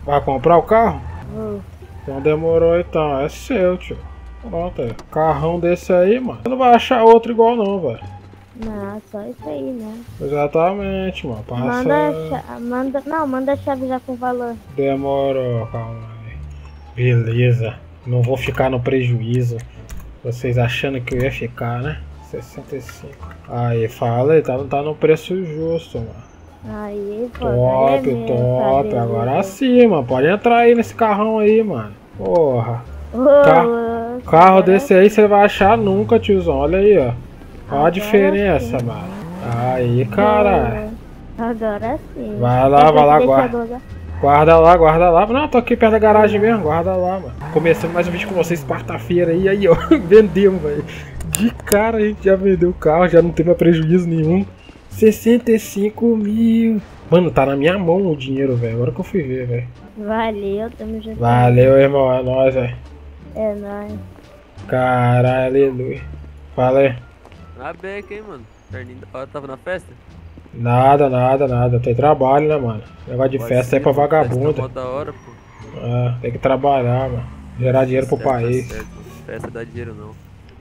Vai comprar o carro? Vou. Então demorou então, é seu, tio. Pronto, é. Carrão desse aí, mano. Você não vai achar outro igual não, velho. Não, só isso aí, né? Exatamente, mano. Passa... Manda a chave já com valor. Demorou, calma aí. Beleza. Não vou ficar no prejuízo. Vocês achando que eu ia ficar, né? 65. Aí, falei, tá no preço justo, mano. Aí, pô, Top, top. Agora sim, mano. Pode entrar aí nesse carrão aí, mano. Porra. Carro desse aí você vai achar nunca, tiozão. Olha aí, ó. Olha a diferença, mano. Aí, caralho. Agora sim. Vai lá, guarda lá. Não, tô aqui perto da garagem mesmo, guarda lá, mano. Começando mais um vídeo com vocês quarta-feira aí, ó. Vendemos, velho. De cara a gente já vendeu o carro, já não tem mais prejuízo nenhum. 65 mil. Mano, tá na minha mão o dinheiro, velho. Agora que eu fui ver, velho. Valeu, tamo junto. Valeu, irmão. É nóis, velho. É nóis. Caralho, aleluia. Fala aí. Na beca, hein, mano. Tava na festa? Nada. Tem trabalho, né, mano? Negócio de festa aí pra vagabundo. Da hora, pô. Tem que trabalhar, mano. Gerar dinheiro pro país. Tá certo. Festa dá dinheiro não.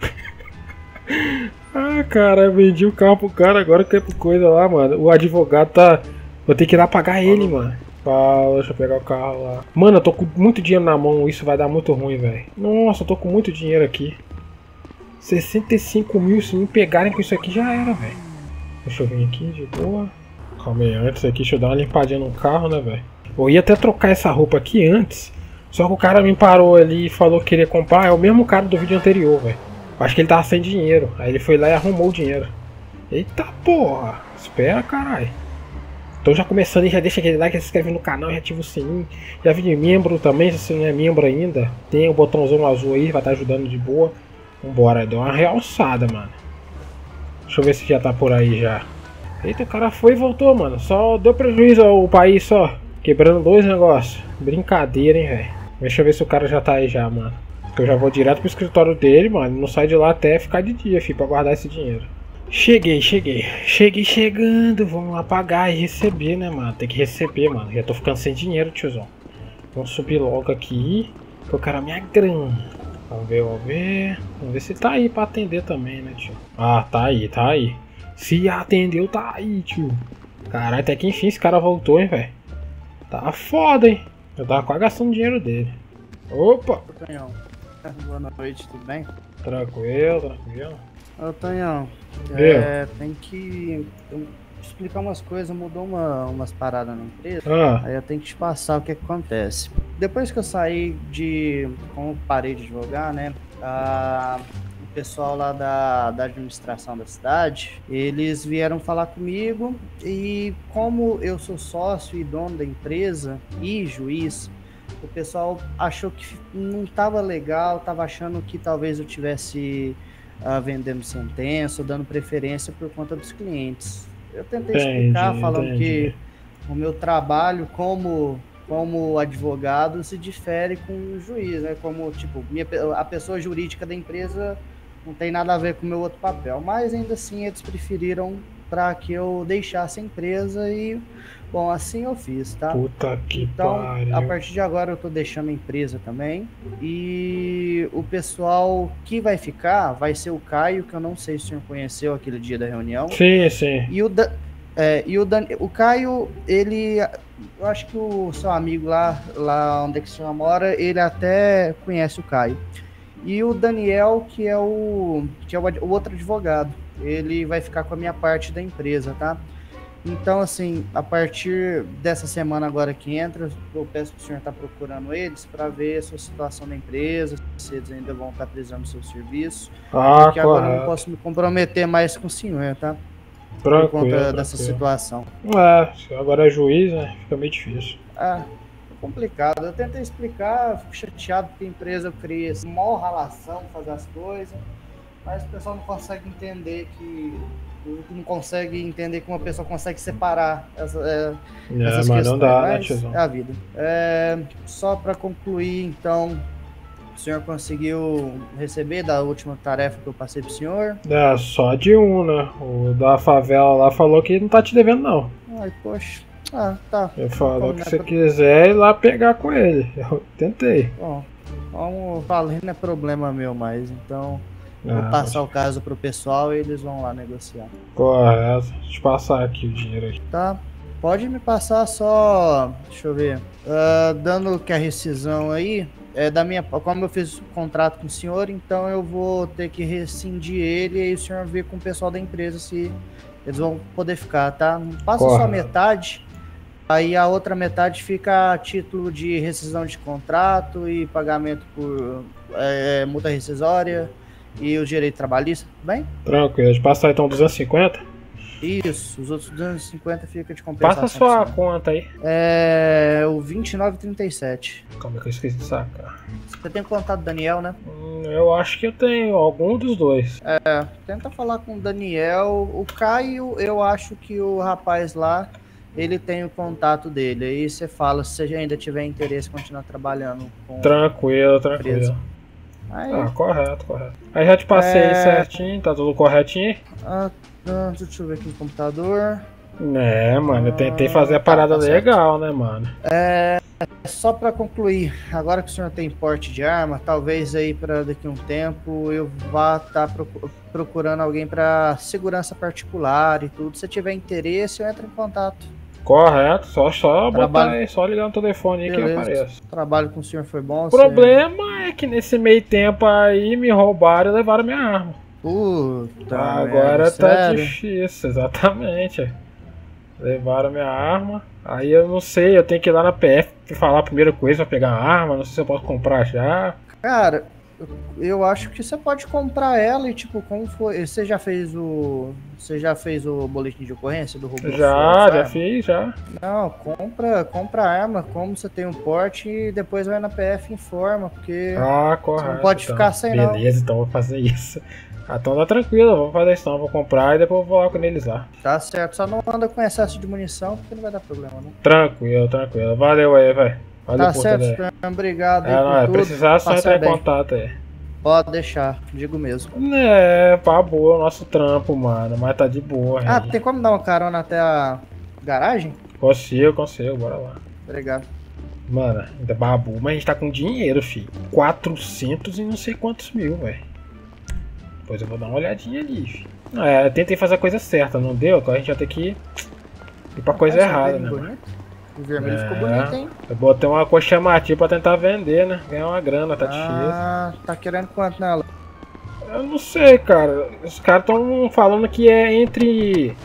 Cara, eu vendi o carro pro cara, agora que é por coisa lá, mano. O advogado tá... Vou ter que ir lá pagar ele, mano. Fala, deixa eu pegar o carro lá. Mano, eu tô com muito dinheiro na mão, isso vai dar muito ruim, velho. Nossa, eu tô com muito dinheiro aqui. 65 mil, se me pegarem com isso aqui já era, velho. Deixa eu vir aqui de boa. Calma aí, antes aqui, deixa eu dar uma limpadinha no carro, né, velho. Eu ia até trocar essa roupa aqui antes. Só que o cara me parou ali e falou que queria comprar. É o mesmo cara do vídeo anterior, velho. Acho que ele tava sem dinheiro. Aí ele foi lá e arrumou o dinheiro. Eita porra. Espera, caralho. Então já começando aí, já deixa aquele like, se inscreve no canal, já ativa o sininho. Já vire membro também, se você não é membro ainda. Tem o botãozão azul aí, vai estar ajudando de boa. Vambora, deu uma realçada, mano. Deixa eu ver se já tá por aí já. Eita, o cara foi e voltou, mano. Só deu prejuízo ao país, só. Quebrando dois negócios. Brincadeira, hein, velho. Deixa eu ver se o cara já tá aí já, mano. Que eu já vou direto pro escritório dele, mano. Não sai de lá até ficar de dia, filho, pra guardar esse dinheiro. Cheguei chegando. Vamos lá pagar e receber, né, mano? Tem que receber, mano. Já tô ficando sem dinheiro, tiozão. Vamos subir logo aqui. Que eu quero a minha grana. Vamos ver. Vamos ver se tá aí pra atender também, né, tio? Ah, tá aí. Se atendeu, tá aí, tio. Caralho, até que enfim esse cara voltou, hein, velho. Tá foda, hein. Eu tava quase gastando dinheiro dele. Opa! Tonhão, boa noite, tudo bem? Tranquilo. Ô, Tonhão, tem que explicar umas coisas, mudou umas paradas na empresa, aí eu tenho que te passar o que acontece. Depois que eu saí como parei de advogar, né, o pessoal lá da administração da cidade, eles vieram falar comigo e como eu sou sócio e dono da empresa e juiz, o pessoal achou que não estava legal, estava achando que talvez eu tivesse vendendo sentença ou dando preferência por conta dos clientes. Eu tentei explicar, falando que o meu trabalho como advogado se difere com o juiz, né? Como, tipo, a pessoa jurídica da empresa não tem nada a ver com o meu outro papel, mas ainda assim eles preferiram para que eu deixasse a empresa e, bom, assim eu fiz, tá? Puta que então, pariu. A partir de agora eu tô deixando a empresa também e o pessoal que vai ficar vai ser o Caio, que eu não sei se o senhor conheceu aquele dia da reunião. Sim. E o Caio, ele, eu acho que o seu amigo lá onde é que o senhor mora, ele até conhece o Caio. E o Daniel, que é o outro advogado, ele vai ficar com a minha parte da empresa, tá? Então, assim, a partir dessa semana agora que entra, eu peço para o senhor estar procurando eles para ver a sua situação da empresa, se eles ainda vão estar precisando do seu serviço. Porque agora eu não posso me comprometer mais com o senhor, tá? Por conta dessa situação. Agora é juiz, né? Fica meio difícil. Complicado. Eu tentei explicar, fico chateado porque a empresa cria essa maior relação, fazer as coisas, mas o pessoal não consegue entender que uma pessoa consegue separar essas questões. Não dá, né, tiozão? É a vida. Só para concluir, então, o senhor conseguiu receber da última tarefa que eu passei pro senhor? Só de um, né? O da favela lá falou que não tá te devendo, não. Ai, poxa. Ah, tá. Ele falou Como que não é se pro- quiser ir lá pegar com ele. Eu tentei. Bom, vamos valer não é problema meu mais, então vou Ah, passar o caso pro pessoal e eles vão lá negociar. correto. Deixa eu passar aqui o dinheiro aqui. Tá? Pode me passar só, deixa eu ver, dando que a rescisão aí é da minha, como eu fiz o contrato com o senhor, então eu vou ter que rescindir ele e aí o senhor vê com o pessoal da empresa se eles vão poder ficar, tá? Passa só Correto. metade, aí a outra metade fica a título de rescisão de contrato e pagamento por multa rescisória e o direito trabalhista, tudo bem? Tranquilo. Deixa eu passar então 250. Isso, os outros 250 fica de compensação. Passa a sua pro senhor. conta aí. É o 2937. Calma que eu esqueci de sacar. Você tem contato do Daniel, né? Eu acho que eu tenho algum dos dois. Tenta falar com o Daniel. O Caio, eu acho que o rapaz lá, ele tem o contato dele. Aí você fala se você ainda tiver interesse em continuar trabalhando com Tranquilo, Beleza. tranquilo. Aí, Ah, correto, correto. Aí já te passei certinho, tá tudo corretinho. deixa eu ver aqui no computador. É, mano, eu tentei fazer a parada tá certo. legal, né, mano? Só para concluir, agora que o senhor tem porte de arma, talvez aí para daqui a um tempo eu vá estar procurando alguém para segurança particular e tudo. Se tiver interesse, eu entro em contato. Correto, só botar Trabalho- aí, só ligar no telefone aí que eu Beleza. apareço. O trabalho com o senhor foi bom. O problema é que nesse meio tempo aí me roubaram e levaram minha arma. Puta Agora merda, tá sério? difícil, exatamente. Levaram minha arma. Aí eu não sei, eu tenho que ir lá na PF falar a primeira coisa pra pegar a arma. Não sei se eu posso comprar já. Cara, eu acho que você pode comprar ela e tipo, como foi? Você já fez o boletim de ocorrência do roubo? da sua Já arma? fiz, já. Não, compra a arma, como você tem um porte e depois vai na PF e informa, porque Ah, correto. você não pode então. ficar sem não. Beleza, então vou fazer isso. Ah, então tá tranquilo, vamos fazer isso não. Vou comprar e depois eu vou lá com eles lá. Tá certo, só não anda com excesso de munição, porque não vai dar problema, né? Tranquilo, tranquilo. Valeu aí, velho. Valeu Tá por certo, tudo aí. Stan, obrigado aí É, por não, é tudo. precisar só Passa entrar em bem. contato aí. Pode deixar, digo mesmo. É, pá, boa o nosso trampo, mano. Mas tá de boa, Ah, gente. tem como dar uma carona até a garagem? Consigo, bora lá. Obrigado. Mano, ainda babu, mas a gente tá com dinheiro, filho. 400 e não sei quantos mil, velho. Depois eu vou dar uma olhadinha ali, filho. Eu tentei fazer a coisa certa, não deu? Agora a gente vai ter que ir pra coisa Esse errada, vermelho né, mano? bonito. O vermelho ficou É. bonito, hein? Eu botei uma cor chamativa pra tentar vender, né? Ganhar uma grana, tá difícil. Ah, tá querendo quanto nela? Eu não sei, cara. Os caras tão falando que é entre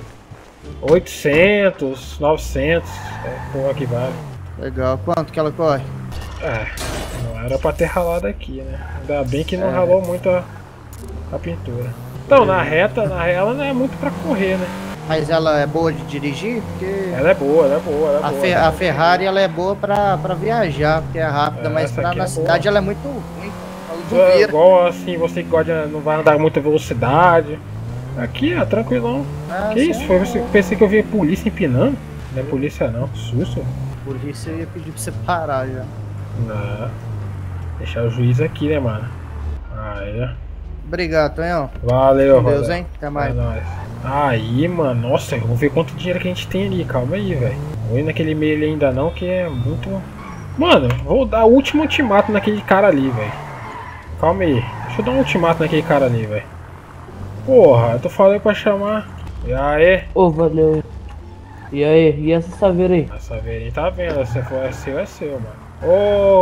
800, 900. Porra que vale. Legal, quanto que ela corre? Não era pra ter ralado aqui, né? Ainda bem que não ralou muito a pintura. Então, na reta, ela não é muito pra correr, né? Mas ela é boa de dirigir? Porque Ela é boa. a Ferrari ela é boa pra viajar, porque é rápida, mas essa pra aqui na é cidade boa. ela é muito ruim. Ela É não vira. igual assim, você que gosta de, não vai andar muita velocidade. Aqui, ó, tranquilão. Ah, Que isso? sim. Pensei que eu vi polícia empinando. Não é polícia não, que susto. Por isso eu ia pedir pra você parar já. Não. Deixar o juiz aqui, né, mano? Aí, ó. Obrigado, Tonhão. Valeu, Com Deus, valeu. hein? Até É mais. nóis. Aí, mano, nossa, eu vou ver quanto dinheiro que a gente tem ali, calma aí, velho. Não vou ir naquele e-mail ali ainda não, que é muito... Mano, vou dar o último ultimato naquele cara ali, velho. Calma aí, deixa eu dar um ultimato naquele cara ali, velho. Porra, eu tô falando pra chamar. E aí? Ô, valeu. E aí, e essa saveira aí? Essa verinha tá vendo, se for é seu, mano.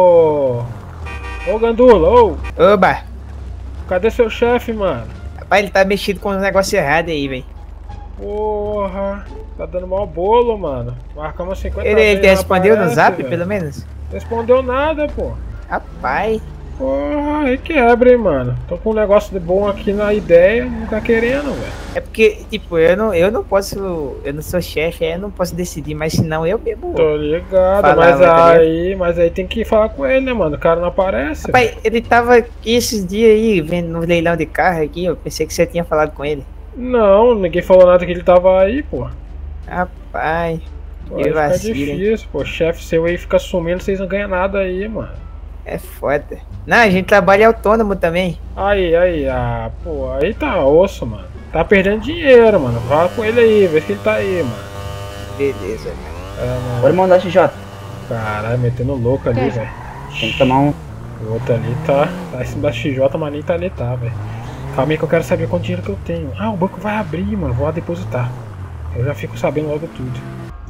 Ô Gandula, Oba! cadê seu chefe, mano? Rapaz, ele tá mexido com um negócio errado aí, velho. Porra, tá dando mau bolo, mano. Marcamos 50 Ele vezes, te respondeu não no aparece, zap, velho. pelo menos? Respondeu nada, pô. Rapaz, Porra, aí quebra, hein, mano. Tô com um negócio de bom aqui na ideia, não tá querendo, velho. é porque, tipo, eu não posso. Eu não sou chefe, aí eu não posso decidir, mas senão eu mesmo. Tô ligado, Falava, tá mas aí tem que falar com ele, né, mano? O cara não aparece. Rapaz, ele tava aqui esses dias aí, vendo no leilão de carro aqui, eu pensei que você tinha falado com ele. Não, ninguém falou nada que ele tava aí, pô. Rapaz, Pô, Que aí fica vacilo, hein? difícil, pô. Chefe seu aí fica sumindo, vocês não ganham nada aí, mano. é foda. Não, a gente trabalha autônomo também. Aí, pô, aí tá osso, mano. Tá perdendo dinheiro, mano. Fala com ele aí, vê se ele tá aí, mano. Beleza, velho. Pode mandar XJ. Caralho, metendo louco ali, velho. Tem que tomar um. O outro ali tá em cima da XJ, mas nem tá ali, tá, velho. Calma aí que eu quero saber quanto dinheiro que eu tenho. Ah, o banco vai abrir, mano. Vou lá depositar. Eu já fico sabendo logo tudo.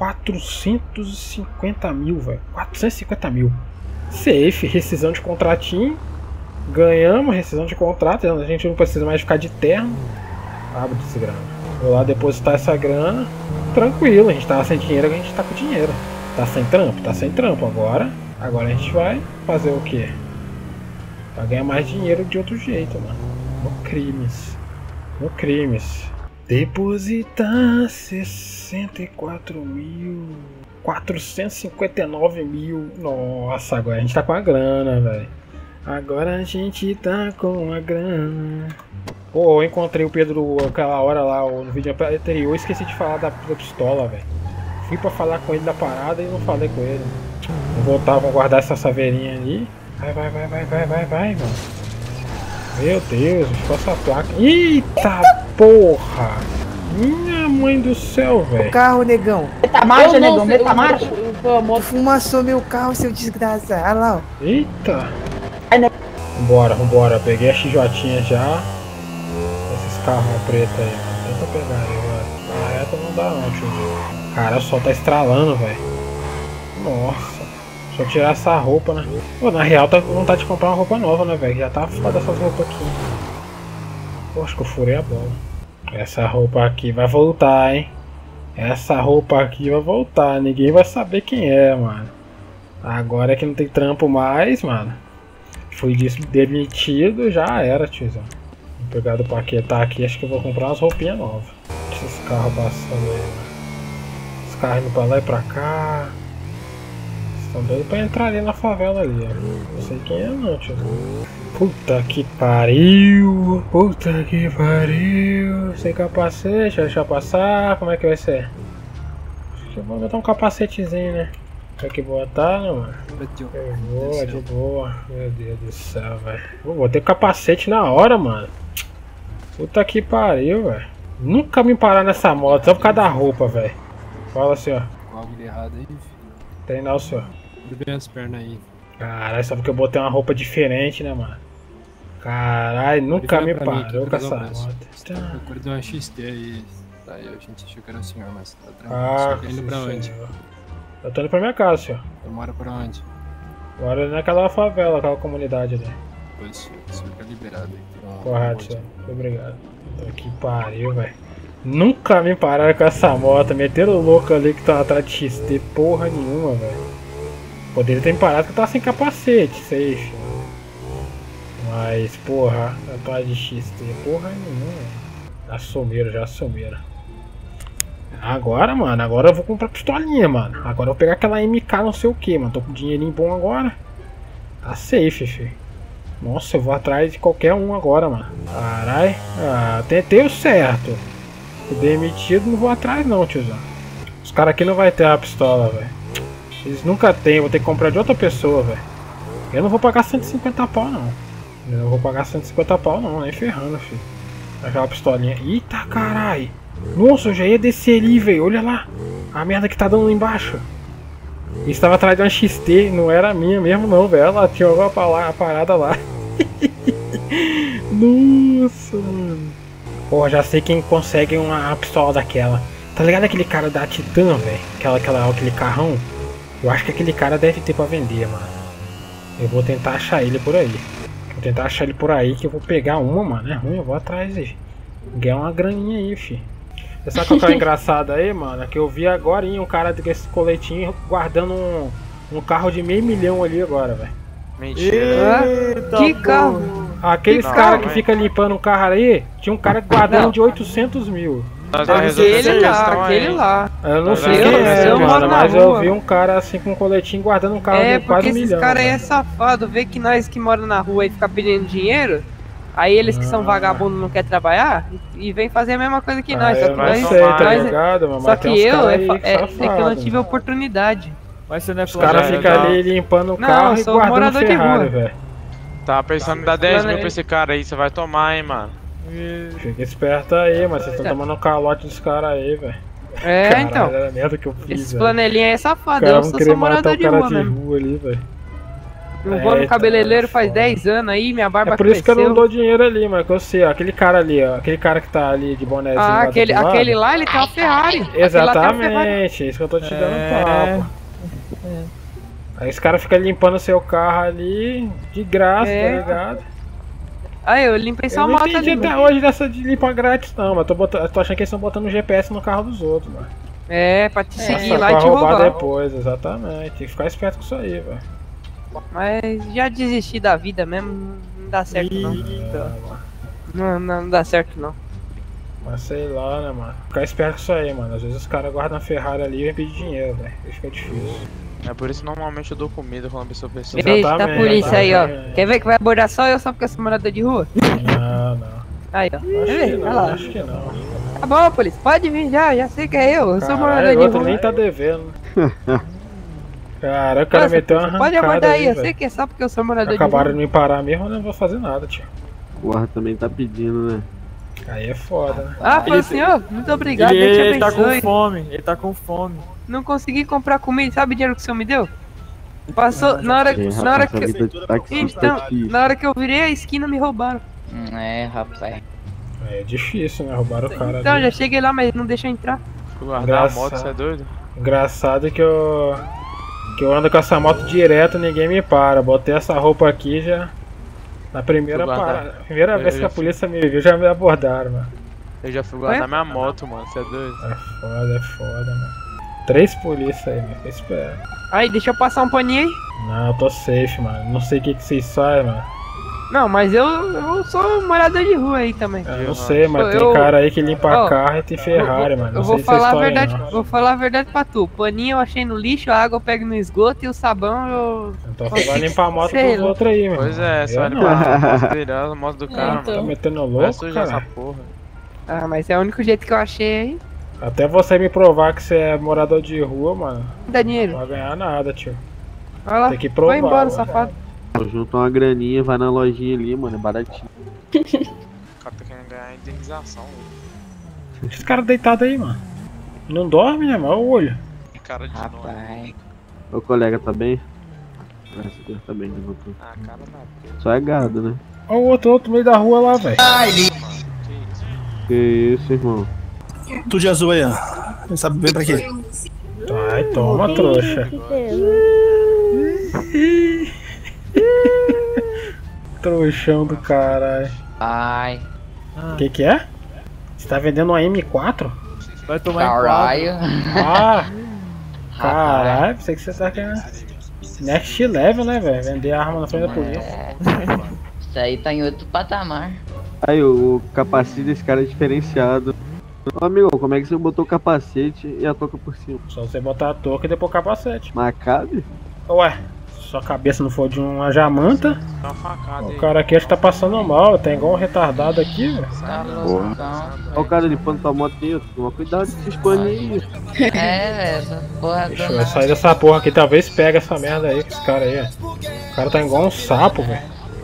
450 mil, velho. 450 mil. Safe, rescisão de contratinho. Ganhamos rescisão de contrato. A gente não precisa mais ficar de terno. Abre esse grana. Vou lá depositar essa grana. Tranquilo, a gente tava sem dinheiro, a gente tá com dinheiro. Tá sem trampo agora. Agora a gente vai fazer o quê? Vai ganhar mais dinheiro de outro jeito, mano. No crimes. Depositar 64.459 mil. Nossa, agora a gente tá com a grana, velho. Agora a gente tá com a grana. Pô, eu encontrei o Pedro aquela hora lá no vídeo anterior. Esqueci de falar da pistola, velho. Fui pra falar com ele da parada e não falei com ele. Vou voltar, vou guardar essa saveirinha ali. Vai, mano. Meu Deus, ficou essa placa. Eita porra! Minha mãe do céu, velho. O carro, negão. Meta marcha, negão, meta marcha. Fumaçou meu carro, seu desgraça. Olha lá, ó. Eita. Vambora. Peguei a XJ já. Esses carros pretos aí, mano. Tenta pegar aí, velho. Na reta não dá não, tio. Cara, o sol tá estralando, velho. Nossa. Deixa eu tirar essa roupa, né? Pô, na real tá com vontade de comprar uma roupa nova, né, velho? Já tá foda essas roupas aqui. Pô, acho que eu furei a bola. Essa roupa aqui vai voltar, hein? Essa roupa aqui vai voltar. Ninguém vai saber quem é, mano. Agora que não tem trampo mais, mano. Fui demitido, já era, tiozão. Vou pegar do paquetá aqui, acho que eu vou comprar umas roupinhas novas. Deixa esse carro passando aí, mano. Os carros indo pra lá e pra cá. Estão doidos pra entrar ali na favela ali, ó. Não sei quem é não, tiozão. Puta que pariu. Sem capacete, deixa eu passar. Como é que vai ser? Acho que eu vou botar um capacetezinho, né? Tem que botar, né, mano? De boa. Meu Deus do céu, velho. Vou ter capacete na hora, mano. Puta que pariu, velho. Nunca me parar nessa moto, só por causa da roupa, velho. Fala, senhor. Algo errado aí, filho. Tem não, senhor. Tudo bem as pernas aí. Caralho, só porque eu botei uma roupa diferente, né, mano? Caralho, nunca me parou com essa moto. Procura de uma XT aí. Aí a gente achou que era o senhor, mas tá tranquilo. Ah, você tá indo pra onde? Senhor. Eu tô indo pra minha casa, senhor. Eu moro pra onde? Moro naquela favela, aquela comunidade ali. Pois, senhor, o senhor tá liberado aí. Correto, senhor. Muito obrigado. Que pariu, velho. Nunca me pararam com essa moto. Meteram o louco ali que tá atrás de XT. Porra nenhuma, velho. Poderia ter me parado que eu tava sem capacete, safe. Mas, porra, atrás de XT. Porra nenhuma. Já sumiram. Agora, mano, agora eu vou comprar pistolinha, mano. Agora eu vou pegar aquela MK não sei o que, mano. Tô com dinheirinho bom agora. Tá safe, filho. Nossa, eu vou atrás de qualquer um agora, mano. Carai. Ah, tentei o certo. Fui demitido, não vou atrás não, tiozão. Os caras aqui não vai ter a pistola, velho. Eles nunca tem, vou ter que comprar de outra pessoa, velho. Eu não vou pagar 150 pau, não. Eu não vou pagar 150 pau, não, nem ferrando, filho. Aquela pistolinha. Eita, carai. Nossa, eu já ia descer ali, velho. Olha lá. A merda que tá dando lá embaixo. Estava atrás de uma XT, não era minha mesmo não, velho. Ela tinha uma parada lá. Nossa, mano. Porra, já sei quem consegue uma pistola daquela. Tá ligado aquele cara da Titan, velho? Aquele carrão? Eu acho que aquele cara deve ter pra vender, mano. Eu vou tentar achar ele por aí. Que eu vou pegar uma, mano. É ruim, eu vou atrás aí. Ganhar uma graninha aí, fi. Você sabe qual que é o engraçado aí, mano? É que eu vi agora um cara com esse coletinho guardando um carro de $500 mil ali agora, velho. Mentira. Que carro? Aqueles caras que ficam limpando o carro aí, tinha um cara guardando de 800 mil. Aquele lá. Eu não sei quem é, mano, mas eu vi um cara assim com um coletinho guardando um carro de quase $1 milhão. Esses caras aí é safado, vê que nós que moramos na rua e fica pedindo dinheiro. Aí eles que são vagabundos não querem trabalhar e vem fazer a mesma coisa que nós. Só que nós, tá ligado, mas só que eu é que eu não tive mano. Oportunidade. Mas você não é Os caras ficam ali limpando o carro e guardando Ferrari, velho. Tava pensando em dar 10 mil pra esse cara aí, você vai tomar, hein, mano. Fica esperto aí, mas vocês estão tomando um calote dos caras aí, velho. É, Caralho, então. era a merda que eu fiz, Esse velho. planelinha aí é Os safado, caras eu vão sou querer só matar morador o de cara rua de mesmo. rua ali, velho. Não vou no cabeleireiro faz foda. 10 anos aí, minha barba É por isso que eu cresceu. não dou dinheiro ali, mas que eu sei, ó, aquele cara ali, ó, aquele cara que tá ali de bonézinho. Ah, lá do aquele lado. lá, ele tem uma Ferrari. Aquele lá tem uma Ferrari. Exatamente, isso que eu tô te dando papo. Aí os caras ficam limpando seu carro ali de graça, É. tá ligado? Aí, eu limpei só Eu a não moto entendi ali. até mano. hoje dessa de limpar grátis não, mas tô achando que eles estão botando GPS no carro dos outros, mano. É, pra te seguir Só lá pra e te roubar roubar. depois, exatamente. Tem que ficar esperto com isso aí, velho. Mas já desisti da vida mesmo, não dá certo não. Não dá certo não. Mas sei lá, né, mano. Ficar esperto com isso aí, mano. Às vezes os caras guardam a Ferrari ali e vêm pedir dinheiro, velho. Aí fica difícil. É por isso que normalmente eu dou comida quando a pessoa precisa. Eita, a polícia aí, ó. exatamente. Quer ver que vai abordar só eu só porque eu sou morador de rua? Não. Aí, ó. Acho Quer que ver? Olha não, lá. acho que não. Tá bom, polícia, pode vir já sei que é eu sou morador Caralho, de outro rua. nem tá devendo. Cara, o cara Nossa, meteu uma polícia, arrancada pode abordar aí, eu velho. sei que é só porque eu sou morador Acabaram de de me parar mesmo, eu não vou fazer nada, tio. Porra, também tá pedindo, né? Aí é foda, né? Ah, foi senhor? Muito obrigado, Deus te Ele tá abençoe. com fome, ele tá com fome. Não consegui comprar comida, sabe o dinheiro que o senhor me deu? Passou, na hora que eu... Então, na hora que eu virei a esquina me roubaram. É, rapaz. É difícil, né? Roubaram o cara Então, ali. já cheguei lá, mas não deixou entrar. Guardar a moto, você é doido? Engraçado que eu ando com essa moto direto, ninguém me para. Botei essa roupa aqui já. Na primeira Fui guardar. parada. Primeira vez que a polícia me viu, já me abordaram, mano. Eu já fui guardar minha moto, mano, você é doido? É foda, mano. 3 polícias aí, mano. Fica esperto. Aí, deixa eu passar um paninho aí. Não, eu tô safe, mano. Não sei o que vocês fazem, mano. Não, mas eu sou morador de rua aí também. Eu não sei, mas tem cara aí que limpa carro e tem Ferrari, mano. Não Eu vou sei se vocês falar a estão aí, verdade, não. vou falar a verdade pra tu. O paninho eu achei no lixo, a água eu pego no esgoto e o sabão eu. Então você vai limpar a moto Sei dos lá. outros aí, mano. Pois é, você vai não. limpar a moto dele, a moto do cara, Tá mano. metendo Vai louco, sujar essa cara. porra. Ah, mas é o único jeito que eu achei aí. Até você me provar que você é morador de rua, mano. Não dá dinheiro. Não vai ganhar nada, tio. Vai lá, Tem que provar, vai embora, mano. safado. Junta uma graninha, vai na lojinha ali, mano, é baratinho. O cara tá querendo ganhar indenização, velho. Esse cara deitado aí, mano. Não dorme, né, mano? Olha o olho. Cara de Rapaz. Ô colega, tá bem? Graças a Deus, tá bem, né, doutor? Ah, cara tá. Só é gado, né? Olha o outro no meio da rua lá, velho. Que isso, irmão? Tu de azul aí, ó. Quem sabe bem pra quê? Ai, toma, trouxa. Trouxão do caralho. Ai. Que é? Você tá vendendo uma M4? Vai tomar em Caralho. Ah! Caralho, pensei que você tá querendo. Next level, né, velho? Vender arma na frente da polícia. Isso aí tá em outro patamar. Aí, o capacete desse cara é diferenciado. Ô, amigo, como é que você botou o capacete e a touca por cima? Só você botar a touca e depois o capacete. Mas cabe? Ué, sua cabeça não for de uma jamanta, Tá uma facada o aí. cara aqui acho que tá passando mal. Tem igual um retardado aqui, velho. Tá Porra. loucão. Olha o cara limpando tua moto aí, toma cuidado com esses paninhos. É, velho, essa porra Deixa toda. eu sair dessa porra aqui, talvez pegue essa merda aí com esse cara aí, ó. O cara tá igual um sapo, velho.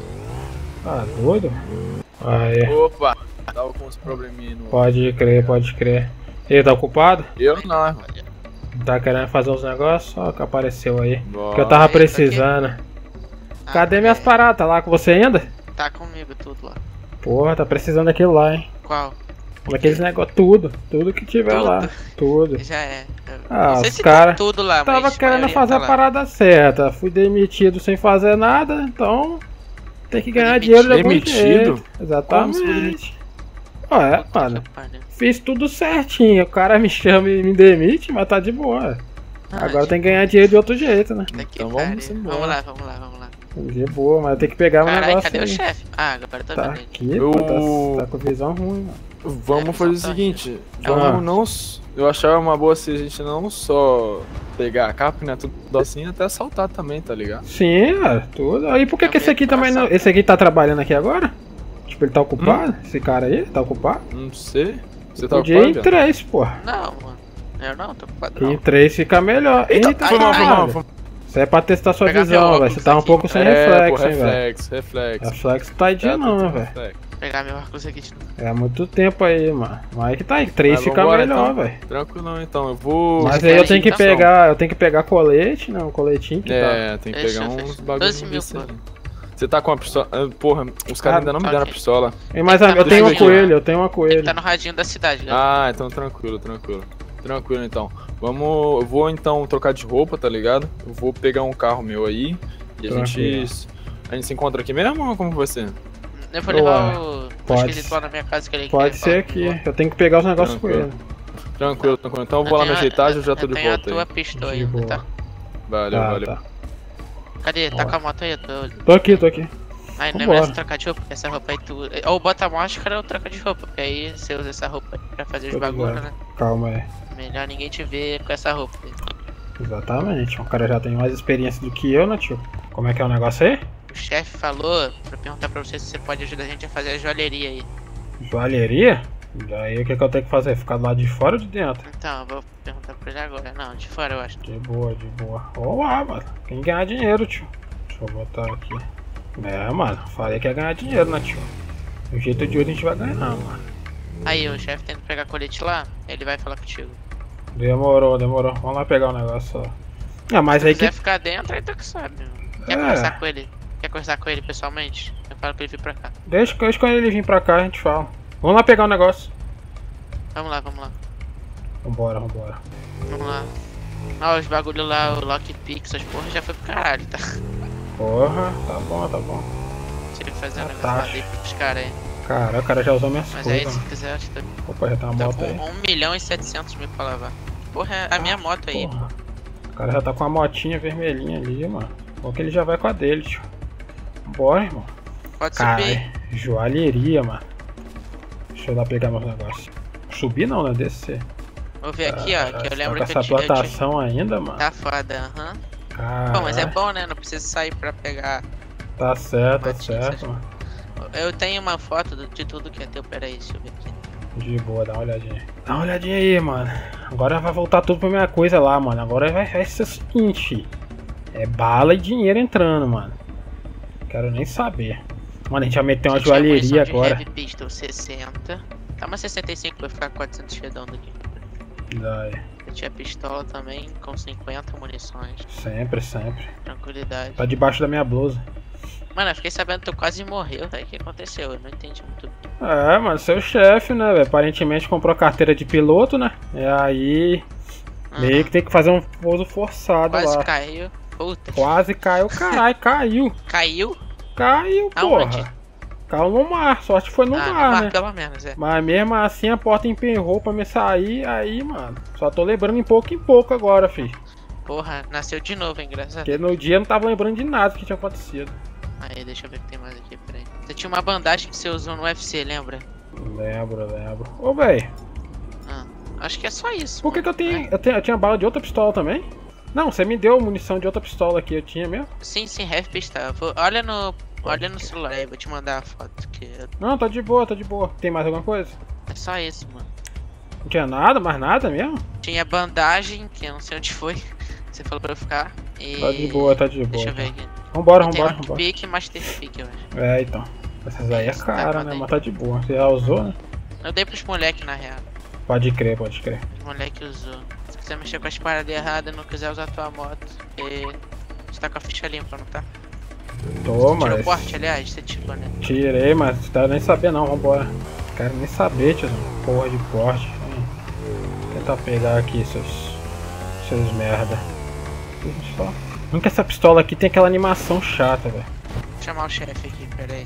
Ah, doido? Aí, Opa, tava com uns probleminha no. pode crer, pode crer. Ele tá ocupado? Eu não, irmão. Tá querendo fazer uns negócios? Só que apareceu aí. Bora. Que eu tava precisando. Cadê minhas paradas? Tá lá com você ainda? Tá comigo tudo lá. Porra, tá precisando daquilo lá, hein? Qual? Daqueles negócios, tudo que tiver Tudo? lá, tudo. Já é. Ah, não sei os se cara tá tudo lá, tava mas querendo maioria fazer tá a lá. parada certa, fui demitido sem fazer nada, então tem que ganhar dinheiro de algum Demitido? jeito. Exatamente. Ué, mano, fiz tudo certinho, o cara me chama e me demite, mas tá de boa. Agora tem que ganhar dinheiro de outro jeito, né? Então vamos embora. Vamos lá, vamos lá, vamos lá. De boa, mas tem que pegar um Caralho, negócio cadê aí. o chefe? Ah, agora tá Tá vendo ele. aqui, pô, tá com visão ruim, mano. Vamos fazer o seguinte, vamos não. Eu achava uma boa se a gente não só pegar a capa, né? Tudo assim, até assaltar também, tá ligado? Sim, cara, tudo. Aí por que esse aqui também não. Esse aqui tá trabalhando aqui agora? Tipo, ele tá ocupado? Esse cara aí, tá ocupado? Não sei. Você tá Podia ir em ocupado? 3, porra. Não, mano. Eu não, tô ocupado Que em não. 3 fica melhor. Eita, Foi mal, foi mal, caralho. foi mal. Isso é pra testar sua Pegar visão, meu velho. Você óculos tá um aqui. pouco sem É, reflexo, pô, hein, velho. reflexo. Reflexo tá dia não, né, velho. Reflexo. pegar meu óculos aqui de novo. É muito tempo aí, mano. Mas que tá aí, 3 fica vambora, melhor, então. velho. Tranquilo, então. Eu vou. Mas aí eu tenho que pegar colete, né? Um coletinho que tá. Tem que pegar uns bagulhos. 12 mil, pô. Você tá com a pistola. Porra, os caras ainda não me deram a pistola. Mas eu tenho uma coelho, eu tenho uma coelho. Tá no radinho da cidade, galera. Ah, então tranquilo. Tranquilo, então. Eu vou então trocar de roupa, tá ligado? Eu vou pegar um carro meu aí e a gente se encontra aqui mesmo ou como vai ser? Eu vou levar o esquisito lá na minha casa que ele pode ser aqui, eu tenho que pegar os negócios com ele. Tranquilo. Então eu vou lá me ajeitar e eu já tô de volta aí. Eu tenho a tua pistola ainda, tá? Valeu. Tá. Cadê? Tá com a moto aí? Tô aqui. Aí não é melhor você trocar de roupa, porque essa roupa aí tu... Ou bota a máscara ou troca de roupa, porque aí você usa essa roupa aí pra fazer os bagulhos, né? Calma aí. Melhor ninguém te ver com essa roupa aí. Exatamente, o cara já tem mais experiência do que eu, né, tio? Como é que é o negócio aí? O chefe falou pra perguntar pra você se você pode ajudar a gente a fazer a joalheria aí. Joalheria? Daí o que eu tenho que fazer? Ficar do lado de fora ou de dentro? Então, eu vou perguntar pra ele agora. Não, de fora eu acho. De boa. Olá, mano. Quem ganhar dinheiro, tio? Deixa eu botar aqui. Mano, falei que ia ganhar dinheiro, né, tio? Do jeito de hoje a gente vai ganhar, mano. Aí, o chefe tenta pegar colete lá, ele vai falar contigo. Demorou. Vamos lá pegar o negócio lá. Ah, mas se aí quiser ficar dentro, aí tu que sabe. Quer conversar com ele? Quer conversar com ele pessoalmente? Eu falo pra ele vir pra cá. Deixa quando ele vir pra cá, a gente fala. Vamos lá pegar o negócio. Vamos lá. Vambora. Vamos lá. Ó, os bagulho lá, o lockpick, essas porra já foi pro caralho, tá? Porra, tá bom. Deixa ele fazer um negócio lá dentro pros caras aí. Cara, o cara já usou minhas mas coisas. Mas aí, se quiser, acho que... Opa, já tem uma moto aí. 1.700.000 pra lavar. Porra, é a minha moto aí. Porra. O cara já tá com a motinha vermelhinha ali, mano. Bom que ele já vai com a dele, tio. Bora, irmão. Pode subir. Joalheria, mano. Deixa eu lá pegar meus negócios. Subir não, né? Descer. Vou ver aqui, ó, que eu lembro com que essa plantação ainda, mano. Tá foda, Bom, mas é bom, né? Não precisa sair pra pegar. Tá certo, mano. Eu tenho uma foto de tudo que é teu, peraí, deixa eu ver aqui. De boa, dá uma olhadinha. Dá uma olhadinha aí, mano. Agora vai voltar tudo pra minha coisa lá, mano. Agora vai ser o seguinte. É bala e dinheiro entrando, mano. Quero nem saber. Mano, a gente vai meter uma joalheria agora. Heavy pistol 60. Tá uma 65, vai ficar 400 redondo aqui. Daí. Eu tinha pistola também, com 50 munições. Sempre. Tranquilidade. Tá debaixo da minha blusa. Mano, eu fiquei sabendo que tu quase morreu, velho. O que aconteceu? Eu não entendi muito bem. É, mano, seu chefe, né, velho? Aparentemente comprou carteira de piloto, né? E aí. Meio que tem que fazer um pouso forçado lá. Quase caiu. Puta. Quase caiu, caralho, caiu. Caiu? Caiu, porra. Caiu no mar, sorte foi no mar, né? Pelo menos, é. Mas mesmo assim a porta emperrou pra me sair, aí, mano. Só tô lembrando em pouco agora, fi. Porra, nasceu de novo, hein, engraçado. Porque no dia eu não tava lembrando de nada que tinha acontecido. Aí, deixa eu ver o que tem mais aqui, peraí. Você tinha uma bandagem que você usou no UFC, lembra? Lembro. Ô, véi. Acho que é só isso. Por que eu tenho... Eu tinha bala de outra pistola também? Não, você me deu munição de outra pistola aqui, eu tinha mesmo? Sim, heavy pistol. Olha no celular aí, vou te mandar a foto que eu... Não, tá de boa. Tem mais alguma coisa? É só isso, mano. Não tinha nada, mais nada mesmo? Tinha bandagem, que eu não sei onde foi. Você falou pra eu ficar. E... Tá de boa. Deixa eu ver aqui. Vambora. Pick e Master Pick, eu acho. É, então. Essas aí é cara, né? Mas tá de boa. Você já usou, né? Eu dei pros moleques, na real. Pode crer. O moleque usou. Se quiser mexer com as paradas erradas e não quiser usar a tua moto, você tá com a ficha limpa, não tá? Tô, mas... Tirou o porte, aliás? Você tirou, né? Tirei, mas não quero nem saber não, vambora. Quero nem saber, tiozão. Porra de porte. Tentar pegar aqui seus merda. Nunca que essa pistola aqui tem aquela animação chata, velho. Vou chamar o chefe aqui, peraí.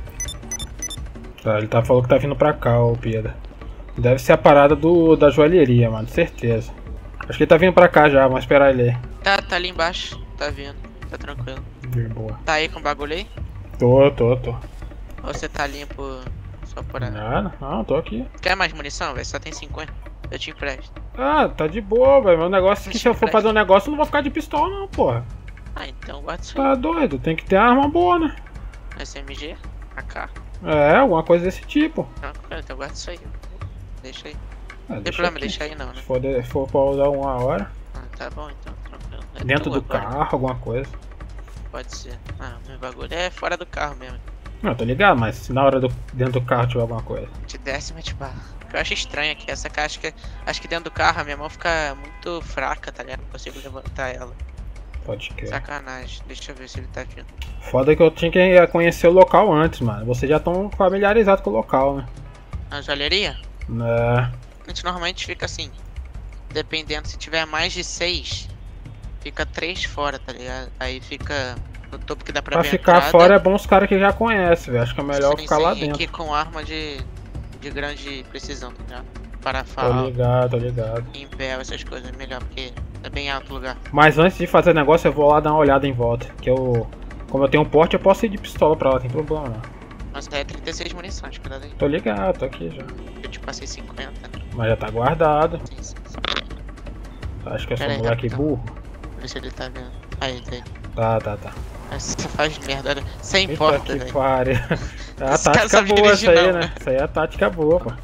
Tá, ele falou que tá vindo pra cá, ô Pedro. Deve ser a parada da joalheria, mano, certeza. Acho que ele tá vindo pra cá já, vamos esperar ele aí. Tá ali embaixo, tá vindo, tá tranquilo. De boa. Tá aí com o bagulho aí? Tô. Ou você tá limpo só por aí? Não, tô aqui. Quer mais munição, velho? Só tem 50. Eu te empresto. Ah, tá de boa, velho. Meu negócio é que se eu for fazer um negócio, eu não vou ficar de pistola não, porra. Ah, então guarda isso aí. Tá doido, tem que ter arma boa, né? SMG? AK? É, alguma coisa desse tipo. Tranquilo, então guarda isso aí. Deixa aí. Não tem problema, deixa aí não, né? Se for pra usar uma hora. Tá bom então, tranquilo. Dentro do carro, alguma coisa. Pode ser. Meu bagulho é fora do carro mesmo. Não, tô ligado, mas se na hora dentro do carro tiver alguma coisa. Te desce, mete bala. O que eu acho estranho aqui, essa caixa, acho que dentro do carro a minha mão fica muito fraca, tá ligado? Não consigo levantar ela. Pode crer. Sacanagem, deixa eu ver se ele tá vindo. Foda que eu tinha que conhecer o local antes, mano. Vocês já estão familiarizados com o local, né? A joalheria? É. A gente normalmente fica assim, dependendo, se tiver mais de 6, fica 3 fora, tá ligado? Aí fica no topo que dá pra ver a ficar entrada. fora é bom os caras que já conhecem, velho. Acho que é melhor Sim, ficar sim, lá aqui dentro. com arma de grande precisão, tá ligado? Tô Parafal, ligado, tô ligado. impel, essas coisas, é melhor, porque é bem alto o lugar. Mas antes de fazer negócio, eu vou lá dar uma olhada em volta. Que como eu tenho um porte, eu posso ir de pistola pra lá, tem problema não. Mas é 36 munições, cuidado aí. Tô ligado, tô aqui já. Eu te passei 50. Mas já tá guardado. Sim, sim, sim. Acho que eu sou Pera aí, moleque rapidão. burro. Vê se ele tá vendo. Aí, tá aí. Tá. Você faz merda, olha. Sem Eita porta, que velho. pariu. É a Esse cara tática sabe boa dirigir, essa aí, não, né? Isso aí é a tática boa, pô.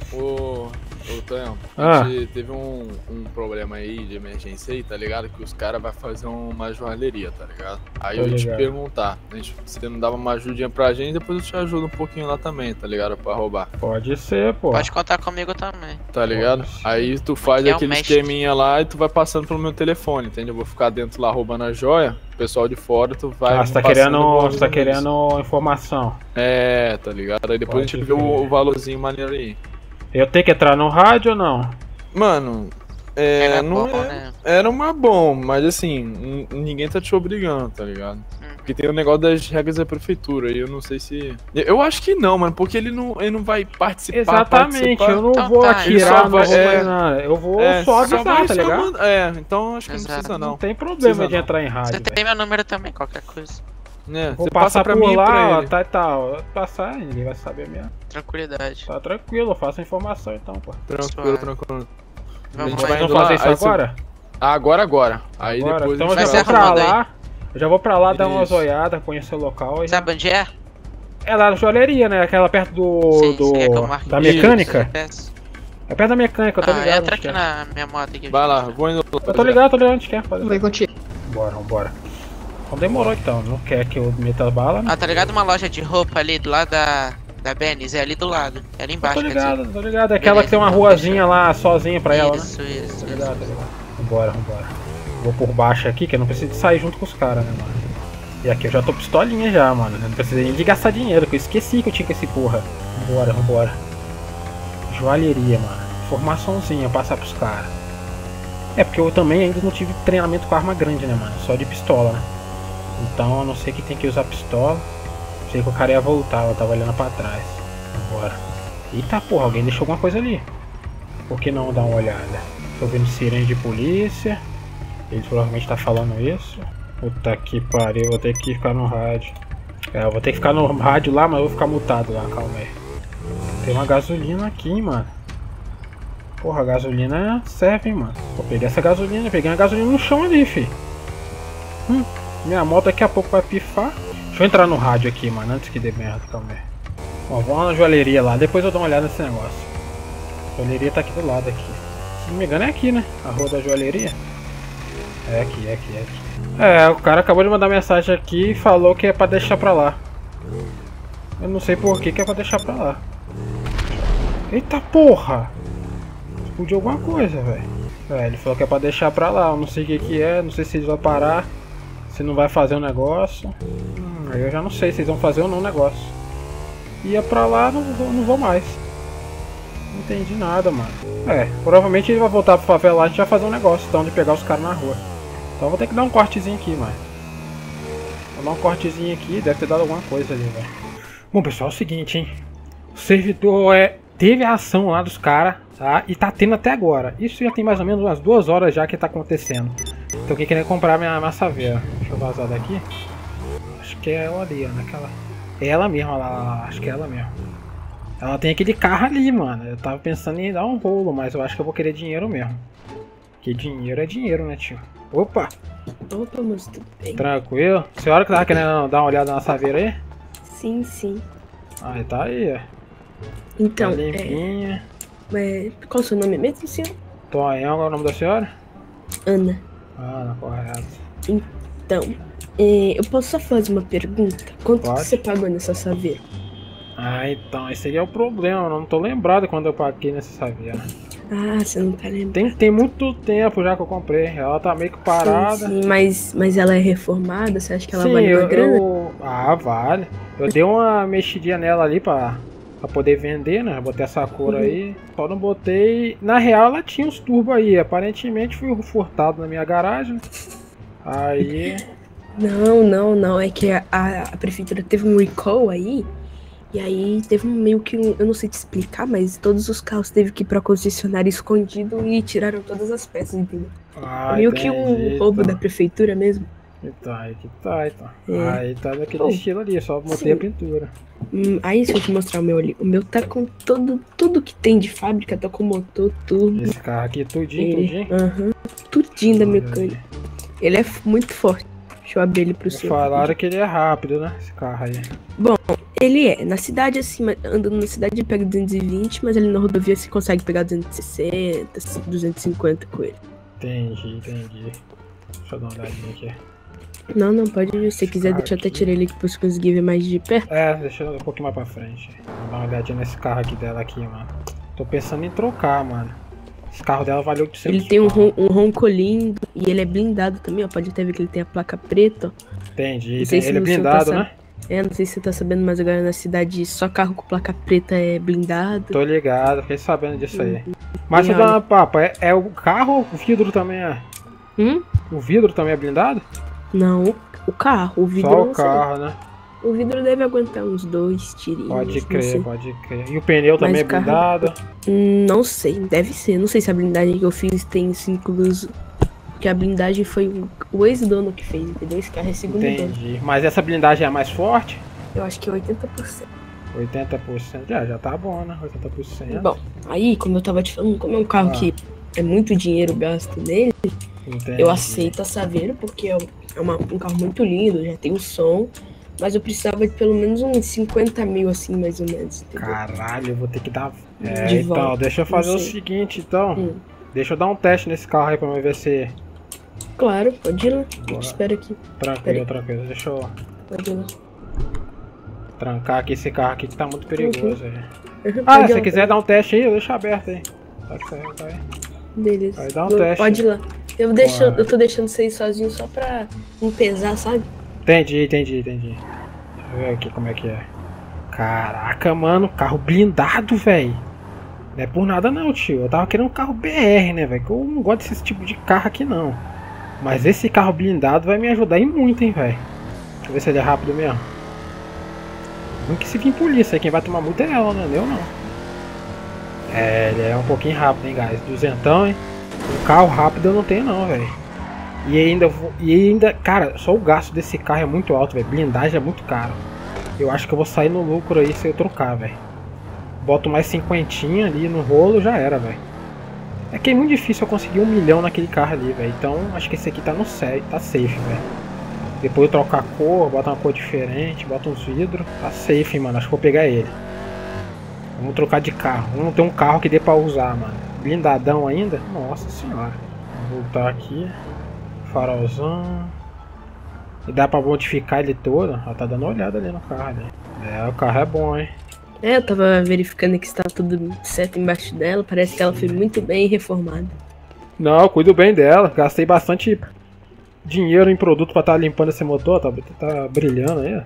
Ô, Tonhão, Ah. a gente teve um problema aí de emergência aí, tá ligado? Que os caras vão fazer uma joalheria, tá ligado? Aí Tô eu ia te ligado. perguntar, você não dava uma ajudinha pra gente, depois eu te ajudo um pouquinho lá também, tá ligado? Pra roubar. Pode ser, pô. Pode contar comigo também. Tá ligado? Aí tu faz Aqui é o aquele mestre. esqueminha lá e tu vai passando pelo meu telefone, entendeu? Eu vou ficar dentro lá roubando a joia, o pessoal de fora tu vai. Você tá querendo informação. É, tá ligado? Aí depois Pode a gente vê ver. o valorzinho maneiro aí. Eu tenho que entrar no rádio ou não? Mano, Era não bom, é, né? era uma bom, mas assim, ninguém tá te obrigando, tá ligado? Porque tem o negócio das regras da prefeitura e eu não sei se. Eu acho que não, mano, porque ele não vai participar. Exatamente, participar. eu não Então vou tá, ele atirar, só não vai- vou fazer nada. Eu vou só avisar, vai tá ligado? chamando- então acho que Exato. não precisa não. Não tem problema Precisa de não. entrar em Você rádio, tem meu número também, qualquer coisa. É, Vou você passar passa pra por mim e pra lá, ele. tá e tal. Passar, ninguém vai saber mesmo. Tranquilidade. Tá tranquilo, eu faço a informação então, pô. Tranquilo, Suave. tranquilo. Vamos gente lá. vai Vamos indo lá, fazer isso aí você- agora? Agora. Aí Agora? depois Então a eu gente já vai vou se pra arrumando aí. lá. Eu já vou pra lá dar uma Isso. zoiada, conhecer o local e. Sabe onde é? É lá na joalheria, né? Aquela perto Sim, você quer que eu marque da isso? mecânica. Peço. É perto da mecânica, eu tô ligado. Entra onde aqui que é. na minha moto aqui. Vai lá, vou indo. Eu tô ligado onde quer fazer. Vai contigo. Vambora. Então demorou então, não quer que eu meta bala, né? Ah, tá ligado uma loja de roupa ali do lado da Benny's? É ali do lado. É ali embaixo, Tô quer dizer. ligado, tô ligado. É aquela que tem uma Beleza, ruazinha lá sozinha pra ela, né? Isso. Tô ligado. Vambora. Vou por baixo aqui, que eu não preciso de sair junto com os caras, né, mano? E aqui eu já tô pistolinha já, mano. Eu não preciso nem de gastar dinheiro, que eu esqueci que eu tinha com esse porra. Vambora. Joalheria, mano. Informaçãozinha, passar pros caras. É, porque eu também ainda não tive treinamento com arma grande, né, mano? Só de pistola, né? Então eu não sei que tem que usar pistola. Sei que o cara ia voltar, eu tava olhando pra trás. Vambora. Eita porra, alguém deixou alguma coisa ali. Por que não dar uma olhada? Tô vendo sirene de polícia. Ele provavelmente tá falando isso. Puta que pariu, vou ter que ficar no rádio. É, eu vou ter que ficar no rádio lá, mas eu vou ficar mutado lá, calma aí. Tem uma gasolina aqui, mano. Porra, a gasolina serve, hein, mano. Vou pegar essa gasolina, peguei uma gasolina no chão ali, fi. Minha moto daqui a pouco vai pifar. Deixa eu entrar no rádio aqui, mano, antes que dê merda, calma aí. Bom, vamos lá na joalheria lá, depois eu dou uma olhada nesse negócio. A joalheria tá aqui do lado aqui. Se não me engano é aqui, né? A rua da joalheria. É aqui. É, o cara acabou de mandar mensagem aqui e falou que é pra deixar pra lá. Eu não sei por que é pra deixar pra lá. Eita porra! Explodiu alguma coisa, velho. É, ele falou que é pra deixar pra lá, eu não sei o que é, não sei se eles vão parar. Se não vai fazer o negócio. Aí eu já não sei se eles vão fazer ou não o negócio. Ia pra lá, não vou mais. Não entendi nada, mano. É, provavelmente ele vai voltar pro favela lá e a gente vai fazer um negócio, então, de pegar os caras na rua. Então eu vou ter que dar um cortezinho aqui, mano. Vou dar um cortezinho aqui, deve ter dado alguma coisa ali, velho. Bom, pessoal, é o seguinte, hein. O servidor teve a ação lá dos caras, tá? E tá tendo até agora. Isso já tem mais ou menos umas 2 horas já que tá acontecendo. Então eu queria comprar minha saveira. Deixa eu vazar daqui. Acho que é ela ali, ó, naquela... É ela mesma, lá, acho que é ela mesmo. Ela tem aquele carro ali, mano. Eu tava pensando em dar um rolo, mas eu acho que eu vou querer dinheiro mesmo. Porque dinheiro é dinheiro, né, tio? Opa! Opa, moço, tudo bem? Tranquilo? A senhora que tava querendo dar uma olhada na saveira aí? Sim. Ah, tá aí, ó. Então, tá limpinha. Qual o seu nome mesmo, senhor? Tonhão, qual é o nome da senhora? Ana. Ana, correto. Então, eu posso só fazer uma pergunta? Quanto que Pode. você pagou nessa Saveiro? Ah, então, esse aí é o problema. Eu não tô lembrado quando eu paguei nessa Saveiro. Ah, você não tá lembrando. Tem muito tempo já que eu comprei. Ela tá meio que parada. Sim, mas ela é reformada? Você acha que ela Sim, vale uma grana? Ah, vale. Eu dei uma mexidinha nela ali pra poder vender, né? Botei essa cor aí. Só não botei. Na real, ela tinha uns turbos aí. Aparentemente fui furtado na minha garagem. Aí. Não. É que a prefeitura teve um recall aí. E aí teve meio que eu não sei te explicar, mas todos os carros teve que ir pra concessionária escondido e tiraram todas as peças, entendeu? Meio que um roubo da prefeitura mesmo. Então, aí que tá, então. É. Aí tá daquele Bom, estilo ali, só botei sim. a pintura. Aí se eu te mostrar o meu ali, o meu tá com tudo que tem de fábrica, tá com motor, turbo. Esse carro aqui, tudinho. Aham, tudinho da mecânica. Ele é muito forte. Deixa eu abrir ele pro senhor. Falaram que ele é rápido, né? Esse carro aí. Bom, ele é. Na cidade, assim, andando na cidade ele pega 220, mas ali na rodovia você consegue pegar 260, 250 com ele. Entendi. Deixa eu dar uma olhadinha aqui. Não, pode ir. Se você quiser, deixa eu até tirar ele aqui pra você conseguir ver mais de perto. Deixa eu um pouquinho mais pra frente. Vou dar uma olhadinha nesse carro aqui dela aqui, mano. Tô pensando em trocar, mano. Esse carro dela valeu 800. Ele tem um ronco lindo e ele é blindado também, ó. Pode até ver que ele tem a placa preta, ó. Entendi. Não sei se Ele é você blindado, tá né? Não sei se você tá sabendo, mas agora na cidade só carro com placa preta é blindado. Tô ligado, fiquei sabendo disso aí. Mas E deixa eu dar olha- uma papa, é o carro ou o vidro também é? O vidro também é blindado? Não, o carro, o vidro Só não o sei. carro, né? O vidro deve aguentar uns 2 tirinhos. Pode não crer, sei. pode crer. E o pneu também Mas é o carro- blindado? Não sei, deve ser. Não sei se a blindagem que eu fiz tem isso incluso. Porque a blindagem foi o ex-dono que fez, entendeu? Esse carro é segundo dono. Entendi. Mas essa blindagem é a mais forte? Eu acho que é 80%. 80%, já tá bom, né? 80%. Bom, aí, como eu tava te falando, como é um carro que é muito dinheiro gasto nele, Entendi. eu aceito a Saveiro, porque é um carro muito lindo, já tem o som, mas eu precisava de pelo menos uns 50 mil, assim, mais ou menos, entendeu? Caralho, eu vou ter que dar... De então, volta, deixa eu fazer não o sei. seguinte, então. Deixa eu dar um teste nesse carro aí pra eu ver se... Claro, pode ir lá, eu Bora. te espero aqui. Tranquilo. Deixa eu Pode ir lá. trancar aqui esse carro aqui que tá muito perigoso aí. Uhum, Ah, pode se ir você lá, quiser dar um teste aí, eu deixo aberto aí. Tá que saiu, tá aí. Beleza. Vai dar um teste. Pode ir lá. Eu tô deixando você ir sozinho só pra não pesar, sabe? Entendi. Deixa eu ver aqui como é que é. Caraca, mano, carro blindado, velho. Não é por nada não, tio. Eu tava querendo um carro BR, né, velho? Que eu não gosto desse tipo de carro aqui, não. Mas esse carro blindado vai me ajudar em muito, hein, velho. Deixa eu ver se ele é rápido mesmo. Não que se vir polícia, aí quem vai tomar muito é ela, né? Eu não. Ele é um pouquinho rápido, hein, guys. 200, hein? Um carro rápido eu não tenho, não, velho. E ainda, cara, só o gasto desse carro é muito alto, velho. Blindagem é muito caro. Eu acho que eu vou sair no lucro aí se eu trocar, velho. Boto mais 50 ali no rolo, já era, velho. É que é muito difícil eu conseguir 1 milhão naquele carro ali, velho. Então acho que esse aqui tá no safe, velho. Depois eu trocar a cor, bota uma cor diferente, bota uns vidros. Tá safe, mano. Acho que vou pegar ele. Vamos trocar de carro. Vamos ter um carro que dê pra usar, mano. Blindadão ainda? Nossa senhora. Vou voltar aqui. Farolzão. E dá pra modificar ele todo. Ó, tá dando uma olhada ali no carro ali. O carro é bom, hein. Eu tava verificando que estava tudo certo embaixo dela. Parece que ela foi muito bem reformada. Não, eu cuido bem dela. Gastei bastante dinheiro em produto pra estar limpando esse motor. Tá brilhando aí.